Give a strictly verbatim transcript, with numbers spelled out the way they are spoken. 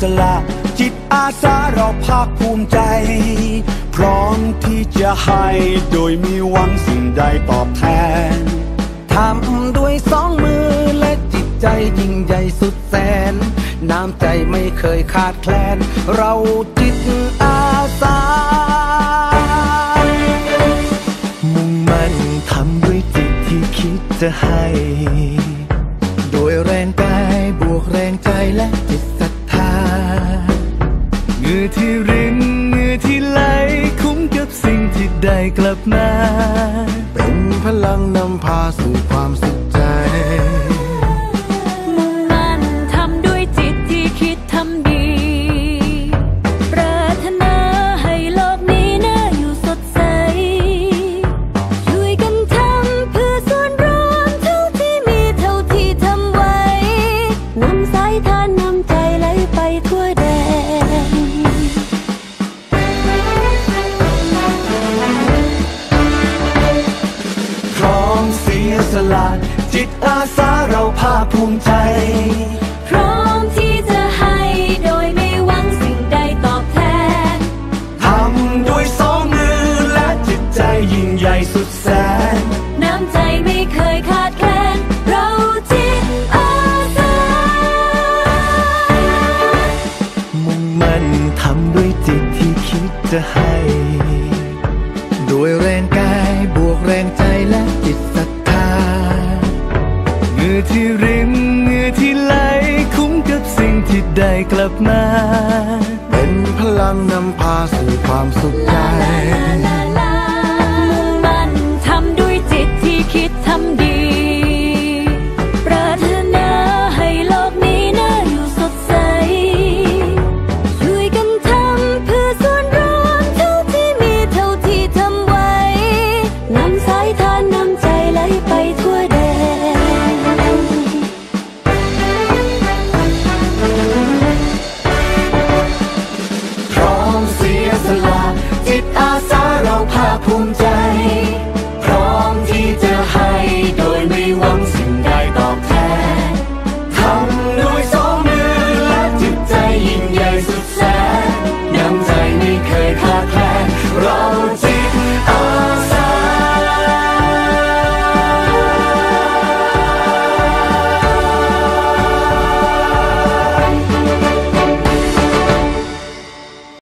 สละจิตอาสาเราภาคภูมิใจพร้อมที่จะให้โดยมีหวังสิ่งใดตอบแทนทำด้วยสองมือและจิตใจยิ่งใหญ่สุดแสนน้ำใจไม่เคยขาดแคลนเราจิตอาสามุ่งมั่นทำด้วยจิตที่คิดจะให้โดยแรงกายบวกแรงใจและจิตศรัทธาเหงื่อที่รินเหงื่อที่ไหลคุ้มกับสิ่งที่ได้กลับมาเป็นพลังนำพาสู่ความสุขใจมุ่งมั่นทำด้วยจิตที่คิดทำดีปรารถนาให้โลกนี้น่าอยู่สดใสช่วยกันทำเพื่อส่วนรวมเท่าที่มีเท่าที่ทำไว้นำสายทานนำใจไหลไปทั่วแดนพร้อมเสียสละจิตอาสาเราภาคภูมิใจพร้อมที่จะให้โดยไม่หวังสิ่งใดตอบแทนทำด้วยสองมือและจิตใจยิ่งใหญ่สุดแสนน้ำใจไม่เคยขาดแคลนเราจิตอาสามุ่งมั่นทำด้วยจิตที่คิดจะให้โดยแรงกายบวกแรงใจและจิตศรัทธาเหงื่อที่รินเหงื่อที่ไหลคุ้มกับสิ่งที่ได้กลับมาเป็นพลังนำพาสู่ความสุขใจมุ่งมั่นทำด้วยจิตที่คิดทำดีปรารถนาให้โลกนี้น่าอยู่สดใสช่วยกันทำเพื่อส่วนรวมเท่าที่มีเท่าที่ทำไว้นำสายทานนำใจไหลไปทั่วแดนพร้อมเสียสละจิตอาสาเราภาคภูมิใจพร้อมที่จะให้โดยไม่หวังสิ่งใดตอบแทนทำด้วยสองมือและจิตใจยิ่งใหญ่สุดแสนน้ำใจไม่เคยขาดแคลนเราจิ